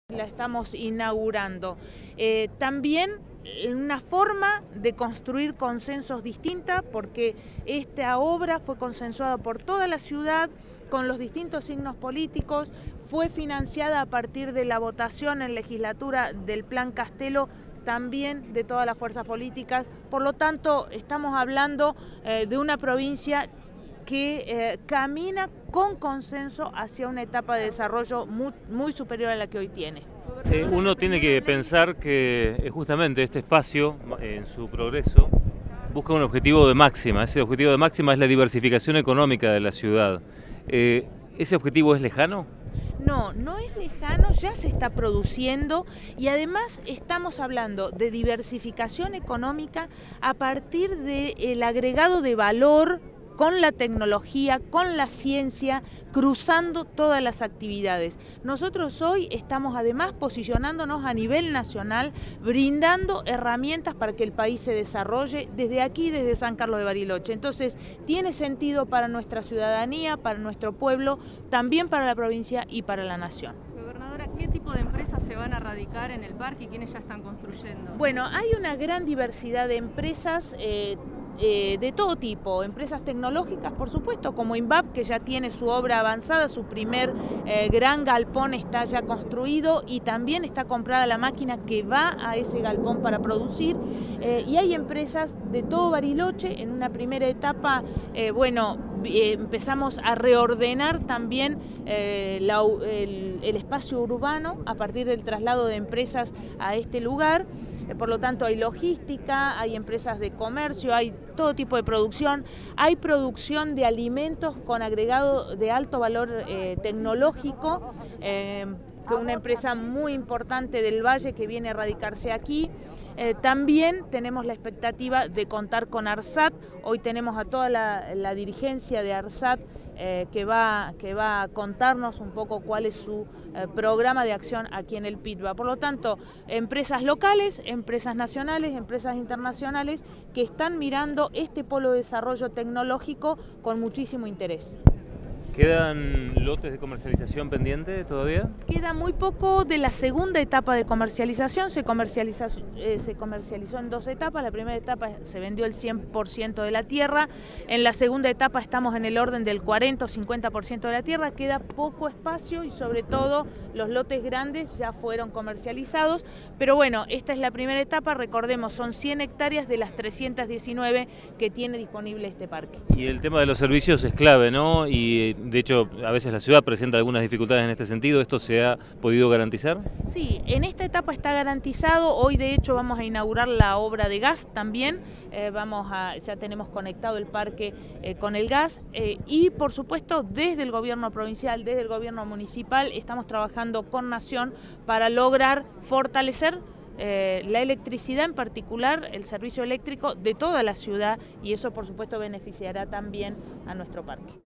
La estamos inaugurando. También una forma de construir consensos distinta, porque esta obra fue consensuada por toda la ciudad, con los distintos signos políticos, fue financiada a partir de la votación en legislatura del Plan Castelo, también de todas las fuerzas políticas. Por lo tanto, estamos hablando de una provincia que camina con consenso hacia una etapa de desarrollo muy superior a la que hoy tiene. Uno tiene que pensar que justamente este espacio, en su progreso, busca un objetivo de máxima. Ese objetivo de máxima es la diversificación económica de la ciudad. ¿Ese objetivo es lejano? No, no es lejano, ya se está produciendo y además estamos hablando de diversificación económica a partir del agregado de valor con la tecnología, con la ciencia, cruzando todas las actividades. Nosotros hoy estamos además posicionándonos a nivel nacional, brindando herramientas para que el país se desarrolle desde aquí, desde San Carlos de Bariloche. Entonces, tiene sentido para nuestra ciudadanía, para nuestro pueblo, también para la provincia y para la nación. Gobernadora, ¿qué tipo de empresas se van a radicar en el parque y quiénes ya están construyendo? Bueno, hay una gran diversidad de empresas de todo tipo, empresas tecnológicas, por supuesto, como INVAP, que ya tiene su obra avanzada, su primer gran galpón está ya construido y también está comprada la máquina que va a ese galpón para producir, y hay empresas de todo Bariloche. En una primera etapa, empezamos a reordenar también el espacio urbano a partir del traslado de empresas a este lugar. Por lo tanto, hay logística, hay empresas de comercio, hay todo tipo de producción, hay producción de alimentos con agregado de alto valor tecnológico, con una empresa muy importante del Valle que viene a radicarse aquí. También tenemos la expectativa de contar con ARSAT. Hoy tenemos a toda la dirigencia de ARSAT que va a contarnos un poco cuál es su programa de acción aquí en el Pitba. Por lo tanto, empresas locales, empresas nacionales, empresas internacionales que están mirando este polo de desarrollo tecnológico con muchísimo interés. ¿Quedan lotes de comercialización pendientes todavía? Queda muy poco de la segunda etapa de comercialización. Se comercializó en dos etapas. La primera etapa se vendió el 100% de la tierra. En la segunda etapa estamos en el orden del 40 o 50% de la tierra. Queda poco espacio y sobre todo los lotes grandes ya fueron comercializados. Pero bueno, esta es la primera etapa. Recordemos, son 100 hectáreas de las 319 que tiene disponible este parque. Y el tema de los servicios es clave, ¿no? Y de hecho, a veces la ciudad presenta algunas dificultades en este sentido. ¿Esto se ha podido garantizar? Sí, en esta etapa está garantizado. Hoy, de hecho, vamos a inaugurar la obra de gas también. Ya tenemos conectado el parque con el gas. Y, por supuesto, desde el gobierno provincial, desde el gobierno municipal, estamos trabajando con Nación para lograr fortalecer la electricidad, en particular el servicio eléctrico de toda la ciudad, y eso, por supuesto, beneficiará también a nuestro parque.